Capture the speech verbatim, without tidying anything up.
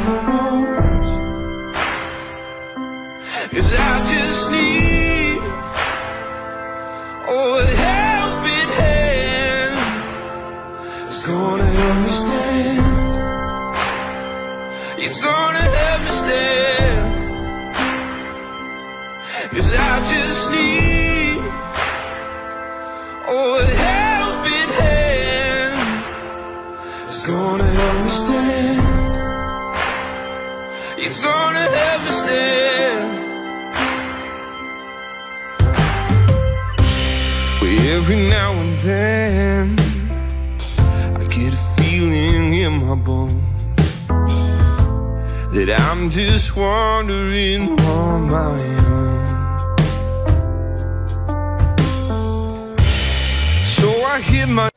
knows. 'Cause I just need oh, a helping hand. It's gonna help me stand. It's gonna help me stand. 'Cause I just need oh, a helping hand. It's gonna help me stand. It's gonna help me stand. But every now and then I get a feeling in my bones that I'm just wandering on my own. So I hit my